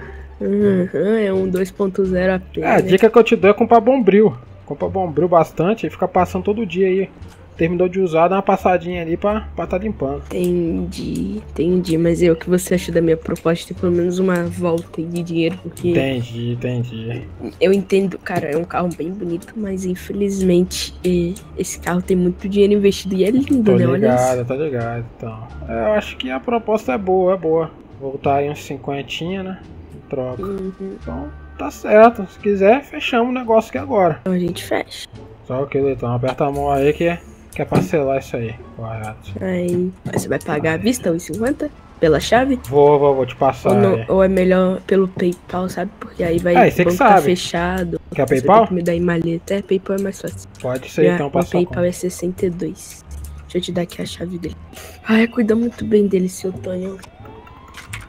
É um 2.0 AP. A dica que eu te dou é comprar Bombril. Compra Bombril bastante e fica passando todo dia aí. Terminou de usar, dá uma passadinha ali pra tá limpando. Entendi. Mas o que você acha da minha proposta? Tem pelo menos uma volta de dinheiro, porque... Entendi. Eu entendo, cara, é um carro bem bonito, mas infelizmente esse carro tem muito dinheiro investido e é lindo, né? Olha isso. Tô ligado, então. Eu acho que a proposta é boa. Voltar aí uns 50, né? Troca. Então, tá certo. Se quiser, fechamos o negócio aqui agora. Então a gente fecha. Só que então, aperta a mão aí que quer parcelar isso aí. Correto. Aí, você vai pagar à vista os 50 pela chave? Vou te passar. Ou é melhor pelo PayPal, sabe? Porque aí vai você que tá sabe. fechado. Quer você PayPal? tem que me dar em maleta. PayPal é mais fácil. Pode ser, então, o passar. PayPal é 62. Deixa eu te dar aqui a chave dele. Ai, cuida muito bem dele, seu Tonhão.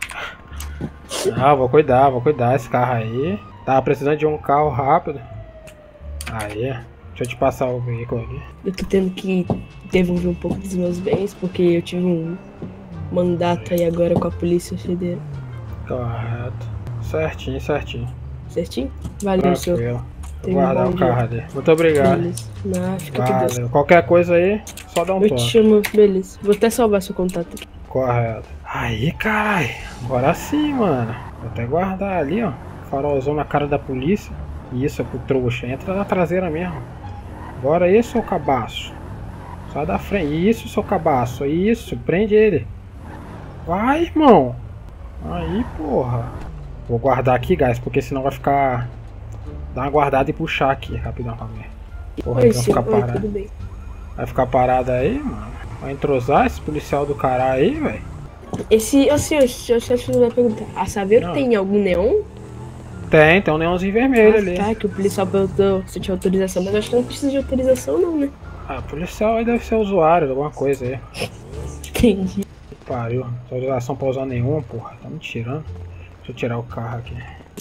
Ah, vou cuidar esse carro aí. Tava precisando de um carro rápido. Aí, deixa eu te passar o veículo aqui. Eu tô tendo que devolver um pouco dos meus bens, porque eu tive um mandato aí agora com a Polícia Federal. Correto. Certinho. Certinho? Valeu, senhor. Vou guardar o carro ali. Muito obrigado. Beleza. Não, fica com Deus. Valeu. Qualquer coisa aí, só dá um Eu toque. te chamo, beleza. Vou até salvar seu contato aqui. Correto. Aí, caralho. Agora sim, mano. Vou até guardar ali, ó. Farolzão na cara da polícia. Isso, é pro trouxa. Entra na traseira mesmo. Agora aí, seu cabaço. Sai da frente. Isso, seu cabaço. Isso, prende ele. Vai, irmão. Aí, porra. Vou guardar aqui, guys, porque senão vai ficar... Dá uma guardada e puxar aqui, rapidão pra mim. Porra, Oi, vai ficar senhor. Oi, parado. tudo bem? Vai ficar parado aí, mano. Vai entrosar esse policial do caralho aí, velho. Ô senhor, deixa eu te fazer uma pergunta. A Saveiro Não. tem algum neon? Tem um neonzinho vermelho ali. Tá, que o policial perguntou se tinha autorização, mas eu acho que não precisa de autorização não, né? Ah, policial aí deve ser usuário de alguma coisa aí. Entendi. Pariu, autorização pra usar nenhuma, porra. Tá me tirando. Deixa eu tirar o carro aqui.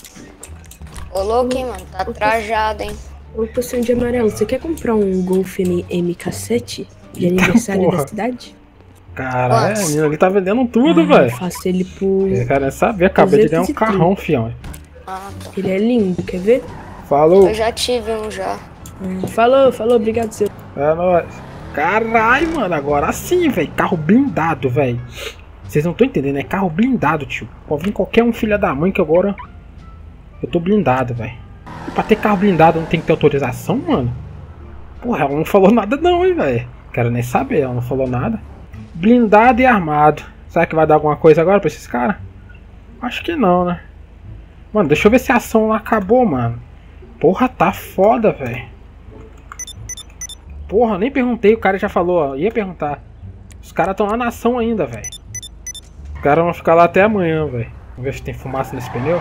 Ô louco, hein, mano, tá trajado, hein? Ô, poção de amarelo, você quer comprar um Golf MK7 de aniversário porra. da cidade? Caralho, a menina ali tá vendendo tudo, velho. Faço ele por... Eu quero saber, acabei de ganhar um 230. carrão, fião. Ah, tá. Ele é lindo, quer ver? Falou. Eu já tive um já. Falou, obrigado, seu. É nóis. Caralho, mano, agora sim, velho. Carro blindado, velho. Vocês não estão entendendo, é carro blindado, tio. Pode vir qualquer um filho da mãe que agora... Eu tô blindado, velho. Pra ter carro blindado não tem que ter autorização, mano? Porra, ela não falou nada não, hein, velho. Quero nem saber, ela não falou nada. Blindado e armado. Será que vai dar alguma coisa agora pra esses caras? Acho que não, né? Mano, deixa eu ver se a ação lá acabou, mano. Porra, tá foda, velho. Porra, nem perguntei, o cara já falou, ó. Ia perguntar. Os caras estão lá na ação ainda, velho. Os caras vão ficar lá até amanhã, velho. Vamos ver se tem fumaça nesse pneu.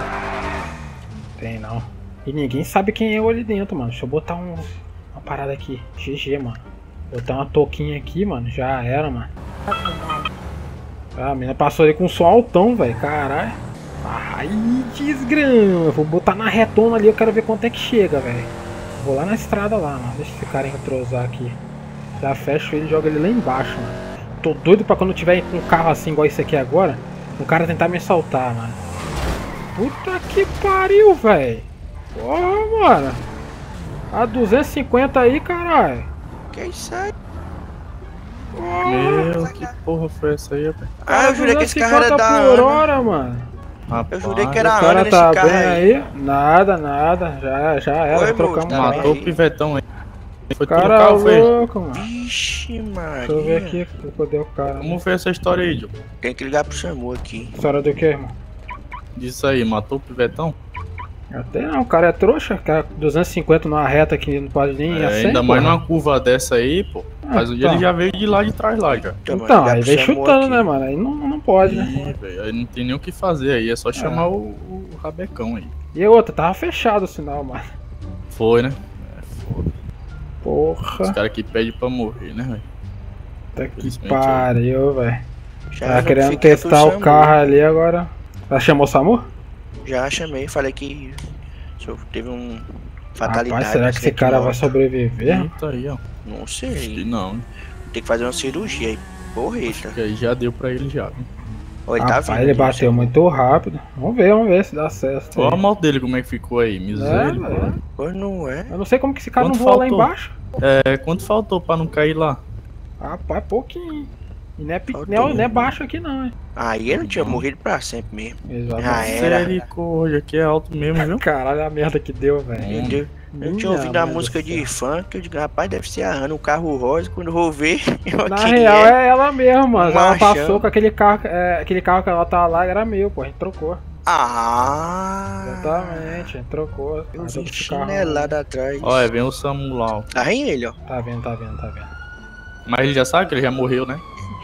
Tem não. E ninguém sabe quem é eu ali dentro, mano. Deixa eu botar uma parada aqui. GG, mano. Botar uma touquinha aqui, mano. Já era, mano. Ah, a menina passou ali com um som altão, velho. Caralho. Ai, desgrama. Vou botar na retona ali. Eu quero ver quanto é que chega, velho. Vou lá na estrada lá, mano. Deixa esse cara entrosar aqui. Já fecho ele e jogo ele lá embaixo, mano. Tô doido pra quando tiver um carro assim igual esse aqui agora, o cara tentar me assaltar, mano. Puta que pariu, velho. Porra, mano. A 250 aí, caralho. Que isso aí? Meu, que porra foi essa aí, rapaz? Ah, eu jurei que esse carro era da por Ana. hora, mano. Eu jurei que era a O cara Ana tá nesse carro bem aí. aí? Nada. Já era. Oi, Trocamos moço, uma Matou o pivetão aí. Foi tu no Cara carro, foi? louco, mano. Vixe, Deixa eu ver Maria. aqui cadê o cara. Como foi essa história aí, Joe? Tem que ligar pro SAMU aqui. História do que, irmão? Disso aí, matou o pivetão? Até não, o cara é trouxa, cara, 250 numa reta que não pode nem ir a 100, Ainda mais porra. numa curva dessa aí, pô. Mas um dia ele já veio de lá de trás lá, já. Então, aí vem chutando, né, mano? Aí não pode, né? Ih, velho, aí não tem nem o que fazer aí, é só chamar o rabecão aí. E outra, tava fechado o sinal, mano. Foi, né? Porra. Os caras que pedem pra morrer, né, velho? Até que Infelizmente, pariu, velho. Já Tava querendo notifiquei pro testar o SAMU. carro ali agora. Já chamou o SAMU? Já chamei, falei que teve um fatalidade. Rapaz, será que esse cara vai sobreviver? Eita aí, ó. Não Acho sei. que não, né? Tem que fazer uma cirurgia aí. Porreta. Que aí já deu pra ele já. Ó, ele tá Rapaz, vindo ele aqui, bateu muito rápido. Vamos ver se dá certo. Olha a aí. moto dele como é que ficou aí, miséria. velho. Pois não é. Eu não sei como que esse cara Quanto não voa lá faltou? embaixo. É, quanto faltou pra não cair lá? Rapaz, pouquinho. E não é, Faltou. não é baixo aqui não, hein? Aí ele tinha morrido pra sempre mesmo. Exatamente. Já era. Misericórdia, aqui é alto mesmo, viu? Caralho, a merda que deu, velho. Meu Deus. Eu tinha ouvido a música de funk, eu digo, rapaz, deve ser a Ana, o carro rosa, quando eu vou ver, eu Na aqui real é ela mesmo, mano. Ela machão. passou com aquele carro que ela tava lá, era meu, pô. A gente trocou. Ah, Exatamente, a gente trocou. eu Passou vi com esse carro. chinelada atrás. Olha, vem o Samu lá, ó. Tá vendo ele, ó? Tá vendo. Mas ele já sabe que ele já morreu, né?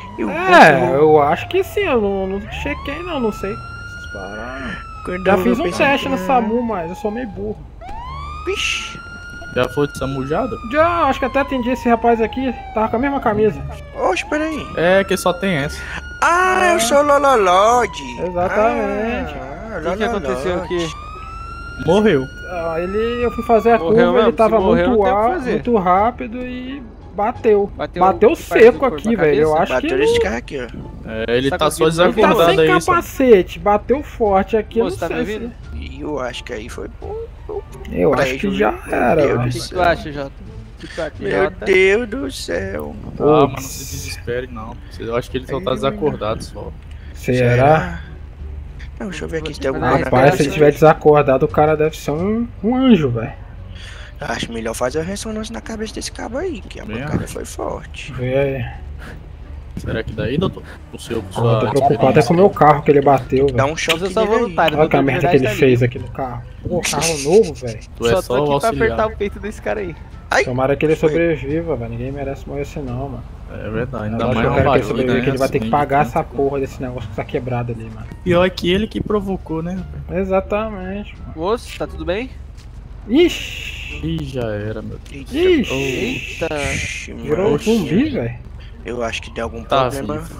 Eu acho que sim, eu não chequei não sei. Essas paradas. Já fiz um teste no SAMU, mas eu sou meio burro. Vixe. Já foi de samujado? Já, acho que até atendi esse rapaz aqui, tava com a mesma camisa. Oxe, peraí. É, que só tem essa. Ah, eu sou Lololode. Exatamente. O que aconteceu aqui? Morreu. Eu fui fazer a curva, mesmo? ele tava Se morreu, muito não tem o que alto, fazer. muito rápido e bateu. Bateu Bateu seco aqui, velho. Eu acho Bateu que. nesse carro aqui, ó. Ele tá só Ele tá desacordado sem aí. só. capacete, bateu forte aqui. Eu Moço, não tá me sei ouvindo? E eu acho que aí foi bom. Eu acho que já era, Meu velho. O que tu acha, Jota? O que tu acha, Meu Jota? Deus do céu. Ah, mano, não se desespere não. Eu acho que ele só tá desacordado só. Será? Não, deixa eu ver aqui se tem alguma coisa. Rapaz, se ele tiver desacordado, o cara deve ser um anjo, velho. Acho melhor fazer a ressonância na cabeça desse cabo aí, que a pancada foi forte. Vê aí. Será que daí, doutor? O seu, Eu tô preocupado é com o meu carro que ele bateu, velho. Dá um choque Eu sou voluntário. Olha que a doutor, merda que ele verdade, fez tá aqui no carro. Pô, carro novo, velho. Tu é Só só tô o aqui pra apertar auxiliar. o peito desse cara aí. Tomara que ele sobreviva, velho. Ninguém merece morrer assim não, mano. É verdade, ainda Lógico mais que eu quero que ele barulho, sobreviva, né? que ele vai ter que Acidente. pagar essa porra desse negócio que tá quebrado ali, mano. Pior é que ele que provocou, né? Exatamente, mano. Moço, tá tudo bem? Ixi! Ih, já era, meu Deus. Ixi! Eita! Virou um zumbi, velho. Eu acho que deu algum Tá problema. vivo.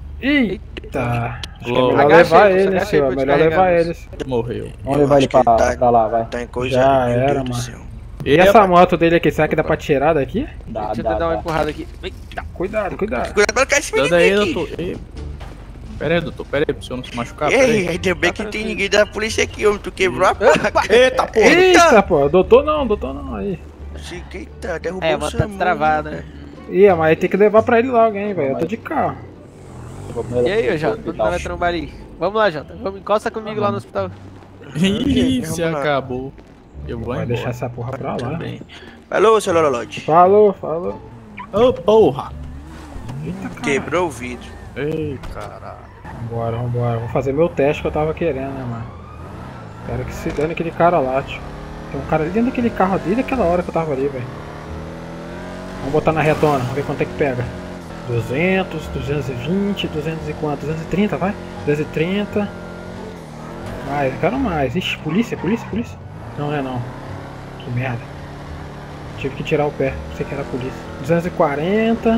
Eita! Acho que é Glória. melhor Agacha levar aí, ele, agacha aí senhor. pra te Melhor carregar, levar moço. ele. Morreu. Vamos levar ele acho que ele pra lá, vai. Tá em coisa. Já meu era, Deus do mano. céu. E essa moto dele aqui, será que dá pra tirar daqui? Deixa eu dar uma empurrada aqui. Eita. Cuidado, cuidado. Cuidado pra não cair esse Cuidado aí, menino aqui. doutor. Ei. Pera aí, doutor. Pera aí, pro senhor não se machucar. Pera Ei, aí. ainda bem que tem ninguém da polícia aqui, homem. Tu quebrou a placa. Eita, porra. Eita, pô. Doutor não, aí. Eita, derrubou É, o mas tá Samu, travada, né? né? Ih, mas aí tem que levar pra ele lá alguém, velho. Eu tô de carro. E aí, Jota? Quando nós vai trombar ali? Vamos lá, Jota. Vamos, encosta comigo lá no hospital. Ih, se Vamos lá. acabou. Eu vou Vai embora. deixar essa porra pra lá. Também. Falou, seu Lololode. Falou, falou. Ô, porra. Eita, cara. Quebrou o vidro. Ei, caralho. Vambora, vambora. Vou fazer meu teste que eu tava querendo, né, mano? Quero que se dane aquele cara lá, tio. Tem um cara ali dentro daquele carro desde aquela hora que eu tava ali, velho. Vamos botar na retona, vamos ver quanto é que pega. 200, 220, 200 e quanto? 230, vai? 230. Mais, eu quero mais. Ixi, polícia, polícia, polícia. Não, não é não. Que merda. Tive que tirar o pé, pensei que era a polícia. 240.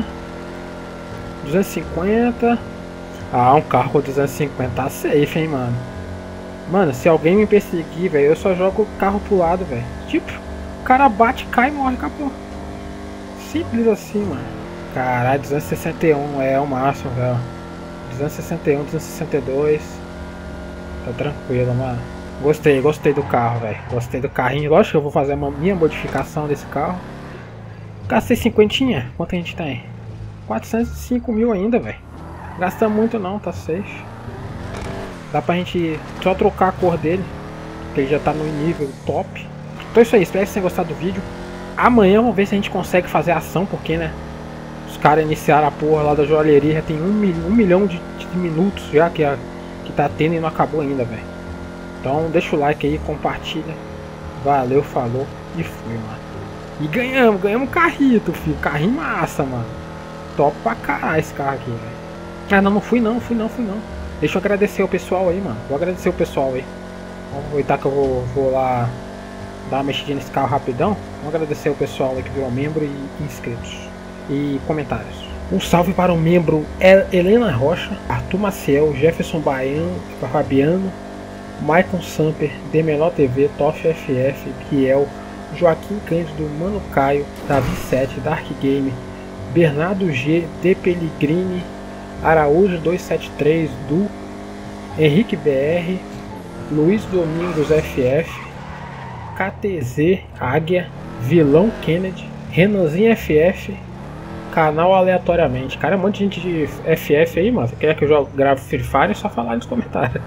250. Ah, um carro com 250 tá safe, hein, mano. Mano, se alguém me perseguir, velho, eu só jogo o carro pro lado, velho. Tipo, o cara bate, cai e morre, acabou. Simples assim, mano. Caralho, 261 é o máximo, velho. 261, 262. Tá tranquilo, mano. Gostei, gostei do carro, velho. Gostei do carrinho. Lógico que eu vou fazer uma minha modificação desse carro. Gastei 50. Quanto a gente tem? 405 mil ainda, velho. Gasta muito não, tá safe. Dá pra gente só trocar a cor dele, que ele já tá no nível top. Então é isso aí, espero que vocês tenham gostado do vídeo. Amanhã vamos ver se a gente consegue fazer ação, porque né, os caras iniciaram a porra lá da joalheria, já tem um milhão de minutos já que tá tendo e não acabou ainda, velho. Então deixa o like aí, compartilha. Valeu, falou e fui, mano. E ganhamos um carrito, filho. Carrinho massa, mano. Top pra caralho esse carro aqui, velho. Ah, não fui não. Deixa eu agradecer o pessoal aí, mano. Vou agradecer o pessoal aí. Vamos aproveitar que eu vou lá dar uma mexidinha nesse carro rapidão. Vamos agradecer o pessoal aí que virou membro e inscritos. E comentários. Um salve para o membro Helena Rocha, Arthur Maciel, Jefferson Baiano, Fabiano, Maicon Samper, Demenor TV, Toff FF, Kiel, Joaquim Cândido, Mano Caio, Davi 7, Dark Game, Bernardo G, De Pellegrini, Araújo 273, Du, Henrique BR, Luiz Domingos FF, KTZ Águia, Vilão Kennedy, Renanzinho FF, canal aleatoriamente. Cara, é um monte de gente de FF aí, mano. Você quer que eu grave Free Fire? É só falar aí nos comentários.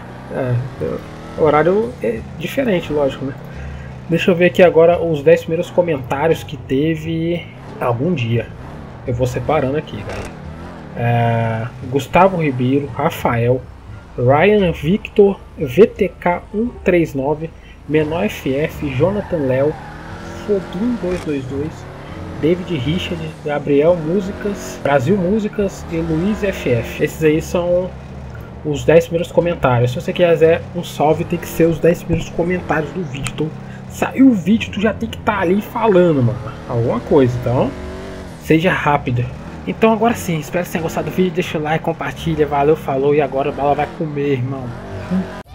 Horário é diferente, lógico, né? Deixa eu ver aqui agora os 10 primeiros comentários que teve algum dia. Eu vou separando aqui, galera. Gustavo Ribeiro, Rafael, Ryan Victor, VTK 139, Menor FF, Jonathan Léo, Foguinho 222, David Richard, Gabriel Músicas, Brasil Músicas e Luiz FF. Esses aí são os 10 primeiros comentários. Se você quiser um salve, tem que ser os 10 primeiros comentários do vídeo. Então, saiu o vídeo, tu já tem que estar ali falando, mano, alguma coisa. Então, seja rápido. Então agora sim, espero que vocês tenham gostado do vídeo, deixa o like, compartilha, valeu, falou, e agora a bala vai comer, irmão.